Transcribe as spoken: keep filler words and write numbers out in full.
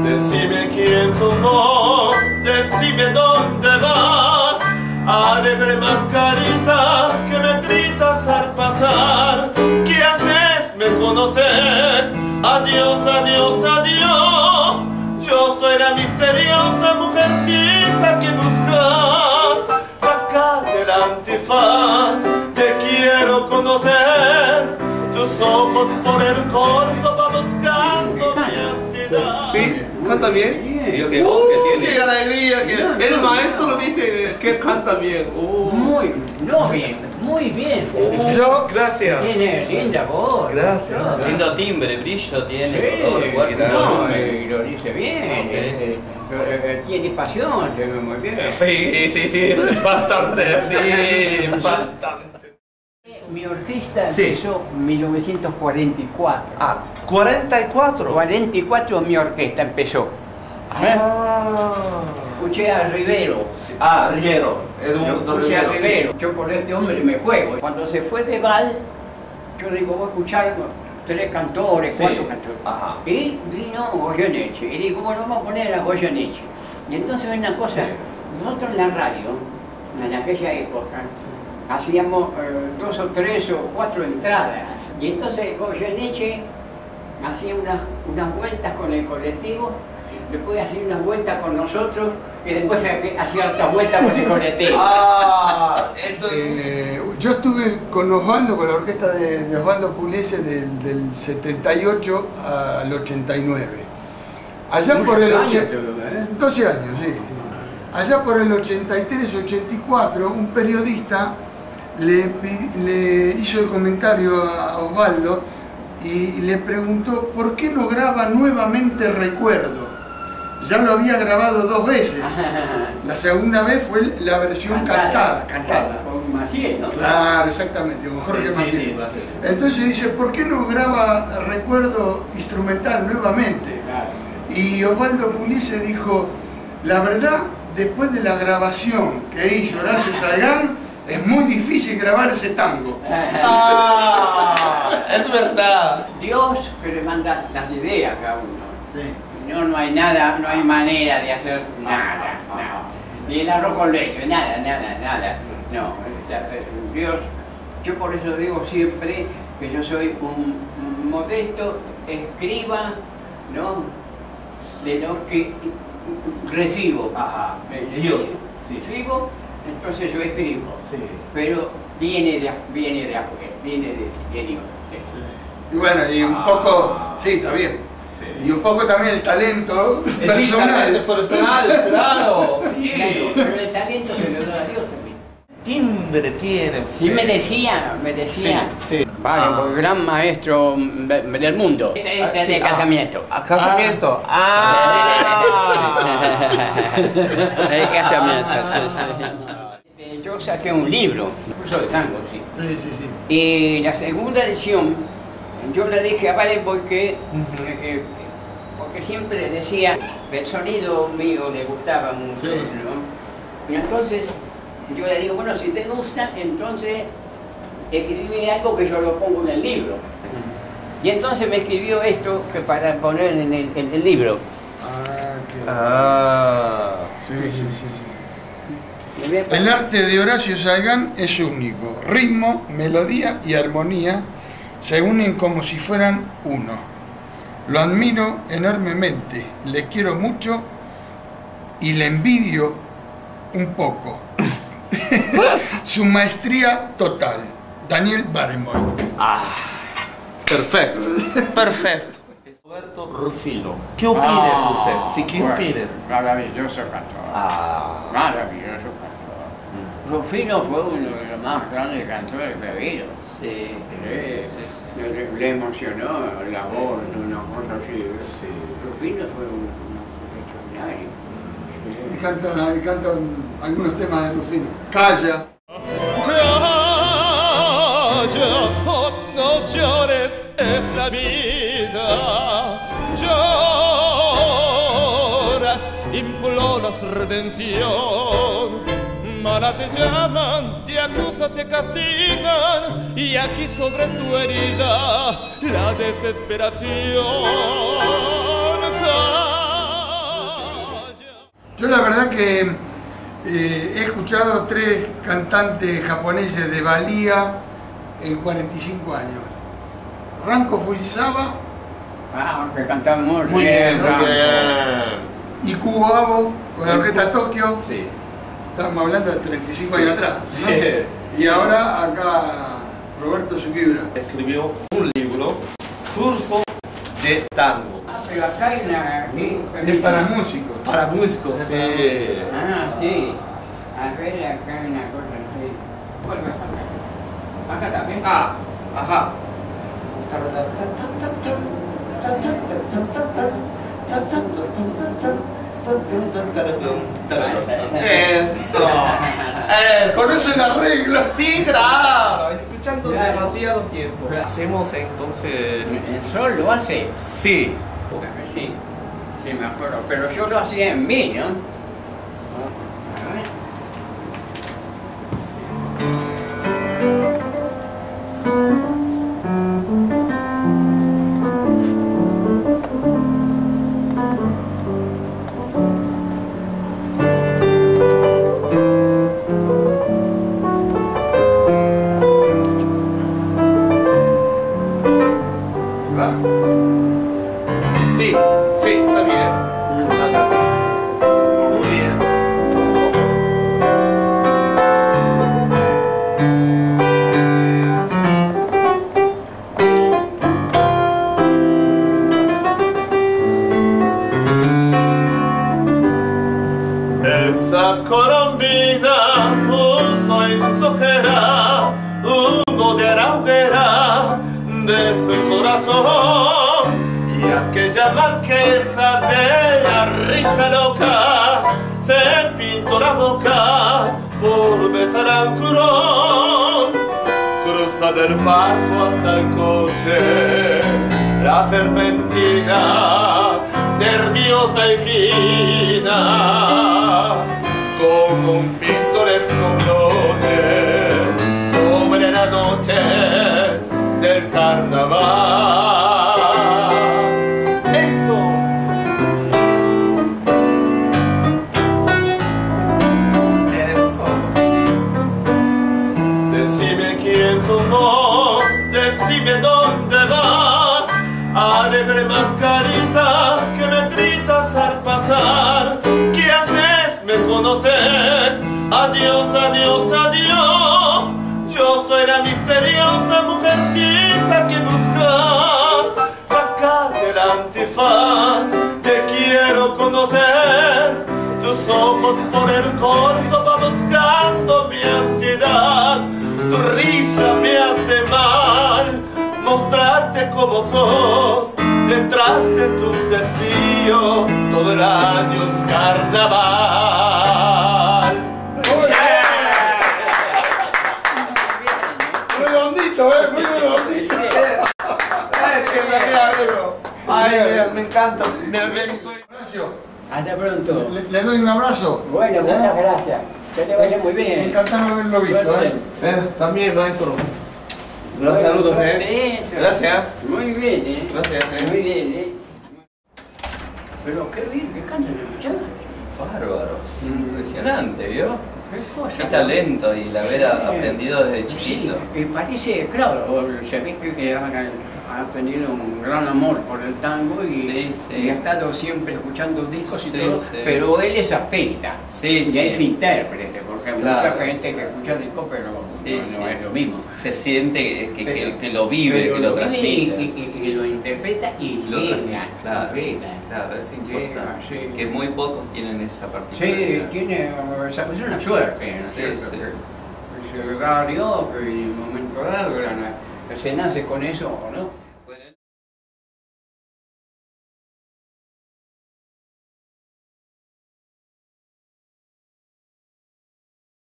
Decime quién sos vos, decime dónde vas. Alegre mascarita que me gritas al pasar. ¿Qué haces? ¿Me conoces? Adiós, adiós, adiós. Yo soy la misteriosa mujercita que buscas. Sacate el antifaz, te quiero conocer. Tus ojos por el corso va buscando mi ansiedad. ¿Sí? ¿Canta bien? Yo qué voz que tiene. ¡Qué alegría! Que No, no, el no. maestro lo dice que canta bien. Oh. Muy, no bien, muy bien. Oh, Yo, gracias. Tiene linda voz. Gracias. No, Lindo timbre, brillo tiene, Sí, color, cuerpo, no, volumen. y lo dice bien. Sí. eh, eh, Tiene pasión, se ve muy bien. Sí, sí, sí, bastante, sí, bastante. Mi orquesta Sí. empezó en mil novecientos cuarenta y cuatro. Ah, cuarenta y cuatro. cuarenta y cuatro mi orquesta empezó. Ah, Escuché a Rivero. ah Rivero. Yo Edmundo escuché a Rivero. Rivero. Yo por este hombre me juego. Cuando se fue de Val, yo digo, voy a escuchar tres cantores, Sí. cuatro cantores. Ajá. Y vino Goyeneche. Y digo, bueno, vamos a poner a Goyeneche. Y entonces una cosa, Sí. nosotros en la radio, en aquella época, hacíamos eh, dos o tres o cuatro entradas. Y entonces Goyeneche hacía unas, unas vueltas con el colectivo, después hacía unas vueltas con nosotros y después hacía otras vueltas con el colectivo. Ah, entonces. Eh, yo estuve con Osvaldo, con la orquesta de, de Osvaldo Pugliese del, del setenta y ocho al ochenta y nueve. Allá Muchos por el años, oche- ¿eh? doce años, sí, sí. Allá por el ochenta y tres, ochenta y cuatro, un periodista le, pi- le hizo el comentario a Osvaldo y le preguntó por qué no graba nuevamente Recuerdo. Ya lo había grabado dos veces. La segunda vez fue la versión cantada, cantada. Con Maciel, ¿no? Claro, exactamente, con Jorge Sí, Maciel. sí, Maciel. Entonces dice, ¿por qué no graba Recuerdo instrumental nuevamente? Claro. Y Osvaldo Pugliese dijo, la verdad, después de la grabación que hizo Horacio Salgán, es muy difícil grabar ese tango. Ah, es verdad. Dios que le manda las ideas a uno. Sí. No, no hay nada, no hay manera de hacer nada, nada. Ni el arroz con leche, nada, nada, nada. No, o sea, Dios, yo por eso digo siempre que yo soy un, un modesto escriba, ¿no? De los que recibo. Ajá. Eh, Dios, sí. Escribo, entonces yo escribo. Sí. Pero viene de, viene de afuera, viene de, viene de usted. Y bueno, y un Ah. poco, sí, está bien. Sí. Y un poco también el talento El personal. talento personal, claro, sí. Claro, pero el talento se lo da a Dios también. Timbre tiene usted. Sí me decía, me decía, Sí, sí. vale, Ah. un gran maestro de- del mundo. Este, este Ah, sí, de ah. casamiento. A casamiento. Ah. De casamiento, sí, sí. Yo saqué un libro, un curso de tango, sí. Sí, sí, sí. Y la segunda edición, yo le dije a Vale porque, Ujú. eh, eh, porque siempre le decía, el sonido mío le gustaba mucho, Sí. ¿no? Y entonces yo le digo, bueno, si te gusta, entonces escribí algo que yo lo pongo en el libro. Y entonces me escribió esto que para poner en el, en el libro. Ah, qué Ah. Sí, sí, sí, sí. Le voy a poner- El arte de Horacio Salgán es único. Ritmo, melodía y armonía se unen como si fueran uno. Lo admiro enormemente, le quiero mucho y le envidio un poco. Su maestría total. Daniel Barenboim. Ah. Perfecto. Perfecto. Roberto Rufino. ¿Qué opinas Ah, usted? Sí, ¿qué bueno, opinas? Maravilloso cantor. Ah. Maravilloso cantor. Rufino fue uno de los más grandes cantores que ha habido. Sí. Sí, le, le emocionó la voz, una cosa así. Sí. Rufino fue un, un extraordinario. Me encanta, me encantan algunos temas de Rufino. Calla. Calla, oh, no llores, es la vida. Lloras, imploras redención. Mala te llaman, te acusan, te castigan. Y aquí sobre tu herida, la desesperación. Yo la verdad que eh, he escuchado tres cantantes japoneses de valía en cuarenta y cinco años. Ranko Fujisawa Ah, que cantamos Muy bien, muy Ranko. bien. y Kubo Abo con la Orquesta Tokio. Sí. Estamos hablando de treinta y cinco años atrás, ¿no? Sí. Y ahora acá Roberto Suquibra. Escribió un libro, Curso de Tango. Ah, pero acá hay una... Sí, Es para músicos. Para músicos, sí. Ah, sí. A ver, acá hay una cosa así. Bueno, acá. Acá también. Ah, ajá. Eso, eso. ¿Conoce el arreglo? Sí, claro, escuchando Claro. demasiado tiempo. Claro. Hacemos entonces. ¿El sol lo hace? Sí. Sí, sí me acuerdo, pero yo lo hacía en mí, ¿no? A ver. Va. Sí, sí, está bien. Muy bien. Esa colombina puso en sus ojeras humo de la hoguera de su corazón, y aquella marquesa de la risa loca se pintó la boca por besar a un curón. Cruza del barco hasta el coche la serpentina, nerviosa y fina, como un pintoresco broche sobre la noche del carnaval. Eso. Eso. Decime quién somos, decime dónde vas, alegre mascarita que me gritas al pasar. ¿Qué haces? ¿Me conoces? Adiós, adiós, adiós. Yo soy la misteriosa mujercita que buscas. Sácate el antifaz, te quiero conocer. Tus ojos por el corso van buscando mi ansiedad. Tu risa me hace mal, mostrarte como sos. Detrás de tus desvíos, todo el año es carnaval. Redondito, eh, muy redondito. Ay, que me alegro. Ay, me, me encanta. Me, me estoy... Horacio, Hasta pronto. le, le doy un abrazo. Bueno, muchas gracias. Que te vaya muy Me bien. encanta no haberlo visto, eh. Eh, también, maestro. Los saludos, eh. Gracias. Muy bien, eh. Gracias, eh. Muy bien, eh. Pero qué bien que cantan los muchachos. Bárbaro. Impresionante, ¿vio? Qué cosa. Qué talento y la haber aprendido desde chiquito. Sí, y parece, claro, se ve que ha, ha tenido un gran amor por el tango y, Sí, sí. y ha estado siempre escuchando discos y Sí, todo, sí. pero él es artista Sí, y sí. es intérprete, porque hay Claro. mucha gente que escucha discos pero Sí, no, sí, no es sí. lo mismo. Se siente que, que, Pero- que lo vive, pero que lo vive transmite. Y, y- y lo interpreta y Lo llega, transmite, claro, llega. claro, es Llega, importante. sí. Que muy pocos tienen esa Sí, particularidad. tiene, o sea, es una suerte, ¿no es Sí, cierto? sí. Que se da Dios, que en un momento dado la- se nace con eso o no.